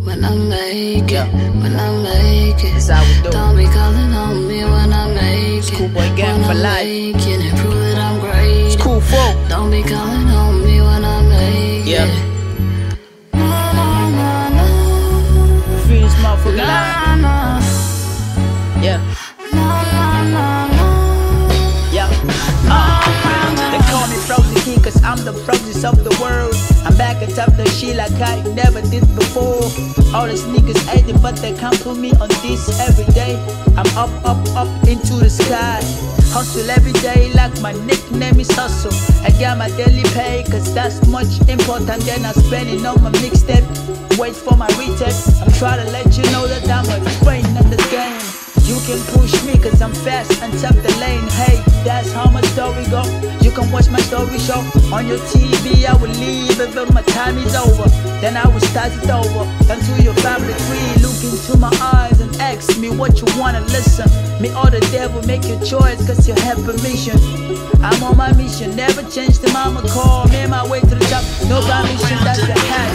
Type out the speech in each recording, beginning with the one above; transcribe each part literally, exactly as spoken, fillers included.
when I make it, yeah. When I make it. That's how we do. Don't be calling on me when I make it. Schoolboy Gang for life. Making it, prove that I'm great. It's cool folk. Don't be calling on me when I make yeah. it. Na na na na. Free this motherfucker live. Na, yeah. na, na, na, na. Yeah. Uh, they call me Frozy King cause I'm the Frozys of the world. I'm back on top the shit like I never did before. All these niggas hate it, but they can't put me on this every day. I'm up, up, up into the sky. Hustle every day like my nickname is Hustle. I got my daily pay cause that's much important than I spend it on my mixtape. Wait for my retake. I'm trying to let you know that I'm a train in the game. You can push me cause I'm fast and top the lane. Hey, that's how my story go. You can watch my story show on your T V. I will leave even my time is over. Then I will start it over. Until your family tree, look into my eyes and ask me what you wanna listen. Me or the devil, make your choice cause you have permission. I'm on my mission, never change the mama call. Me my way to the top, no permission, that's the hat.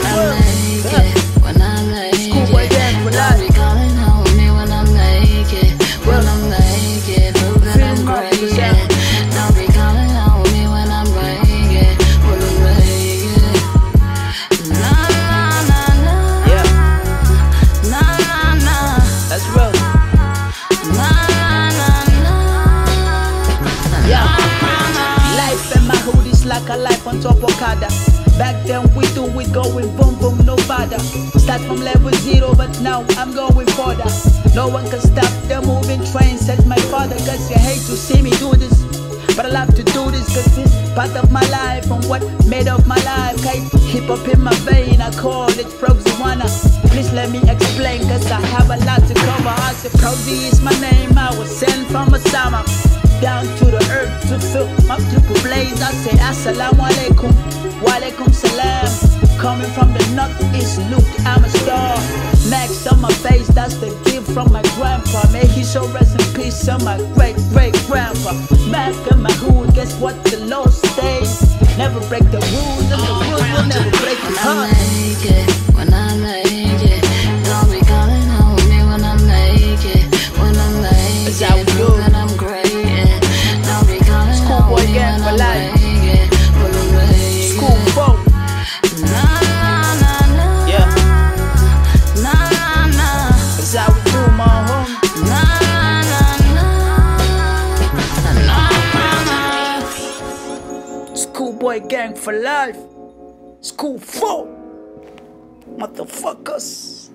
When I make it, Schoolboy Gang for life. don't be calling on me when I make it. When I make it, prove that I'm great. Don't be calling on me when I make it. When I make it. Na na na na. Yeah. Na na na. That's real. Na na na. Yeah. Life in my hood is like a life on top of Okada. Back then we do it going boom boom no bother. Start from level zero but now I'm going further. No one can stop the moving train, says my father. Cause you hate to see me do this, but I love to do this cause it's part of my life and what made of my life. Hip hop in my vein, I call it Proziwana. Please let me explain cause I have a lot to cover. I said Prozy is my name, I was sent from a summer down to the earth to fill up to blaze. I say assalamu alaikum, wa alaikum salam. Coming from the northeast, look, I'm a star. Max on my face, that's the gift from my grandpa. May he so rest in peace on my great great grandpa. Mac in my hood, guess what the law says? Never break the rules, and the rules will never break your heart. When I make it, when I make it, don't be calling on me when I make it. When I make That's it, how we do. prove that I'm great. Don't be calling Schoolboy on me Gang when for I life. make it. When I make School it. folk. Na na na na. Yeah. Na na na. That's how we do, my home. Na na na. Na na na. Schoolboy Gang for life. School folk. Motherfuckers.